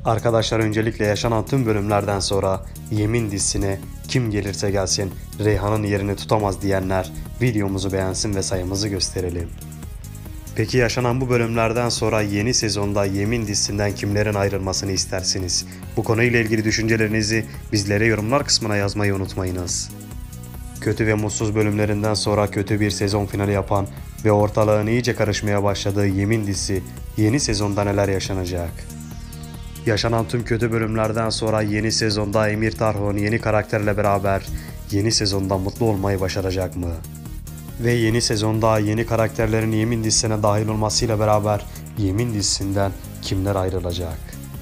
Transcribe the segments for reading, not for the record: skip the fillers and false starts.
Arkadaşlar öncelikle yaşanan tüm bölümlerden sonra Yemin dizisine kim gelirse gelsin Reyhan'ın yerini tutamaz diyenler videomuzu beğensin ve sayımızı gösterelim. Peki yaşanan bu bölümlerden sonra yeni sezonda Yemin dizisinden kimlerin ayrılmasını istersiniz? Bu konuyla ilgili düşüncelerinizi bizlere yorumlar kısmına yazmayı unutmayınız. Kötü ve mutsuz bölümlerinden sonra kötü bir sezon finali yapan ve ortalığın iyice karışmaya başladığı Yemin dizisi yeni sezonda neler yaşanacak? Yaşanan tüm kötü bölümlerden sonra yeni sezonda Emir Tarhun yeni karakterle beraber yeni sezonda mutlu olmayı başaracak mı? Ve yeni sezonda yeni karakterlerin Yemin dizisine dahil olmasıyla beraber Yemin dizisinden kimler ayrılacak?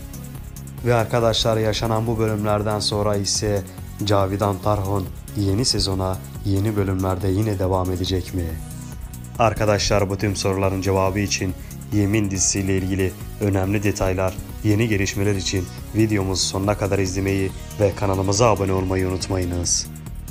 Ve arkadaşlar yaşanan bu bölümlerden sonra ise Cavidan Tarhun yeni sezona yeni bölümlerde yine devam edecek mi? Arkadaşlar bu tüm soruların cevabı için Yemin dizisiyle ilgili önemli detaylar, yeni gelişmeler için videomuzu sonuna kadar izlemeyi ve kanalımıza abone olmayı unutmayınız.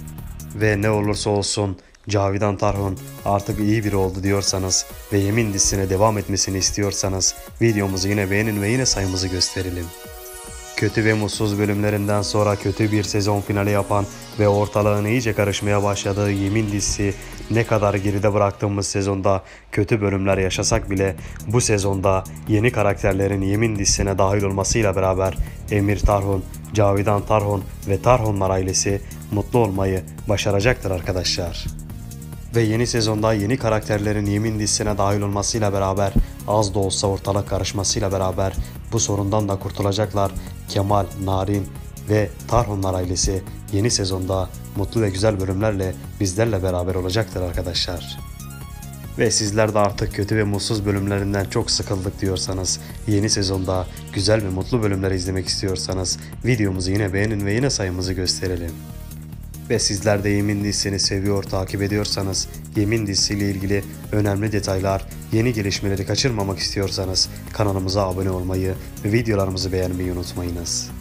Ve ne olursa olsun Cavidan Tarhun artık iyi biri oldu diyorsanız ve Yemin dizisine devam etmesini istiyorsanız videomuzu yine beğenin ve yine sayımızı gösterelim. Kötü ve mutsuz bölümlerinden sonra kötü bir sezon finali yapan ve ortalığın iyice karışmaya başladığı Yemin dizisi ne kadar geride bıraktığımız sezonda kötü bölümler yaşasak bile bu sezonda yeni karakterlerin Yemin dizisine dahil olmasıyla beraber Emir Tarhun, Cavidan Tarhun ve Tarhunlar ailesi mutlu olmayı başaracaktır arkadaşlar. Ve yeni sezonda yeni karakterlerin Yemin dizisine dahil olmasıyla beraber az da olsa ortalık karışmasıyla beraber bu sorundan da kurtulacaklar. Kemal, Narin ve Tarhunlar ailesi yeni sezonda mutlu ve güzel bölümlerle bizlerle beraber olacaktır arkadaşlar. Ve sizler de artık kötü ve mutsuz bölümlerinden çok sıkıldık diyorsanız, yeni sezonda güzel ve mutlu bölümleri izlemek istiyorsanız videomuzu yine beğenin ve yine sayımızı gösterelim. Ve sizler de Yemin dizisini seviyor, takip ediyorsanız, Yemin dizisiyle ilgili önemli detaylar, yeni gelişmeleri kaçırmamak istiyorsanız kanalımıza abone olmayı ve videolarımızı beğenmeyi unutmayınız.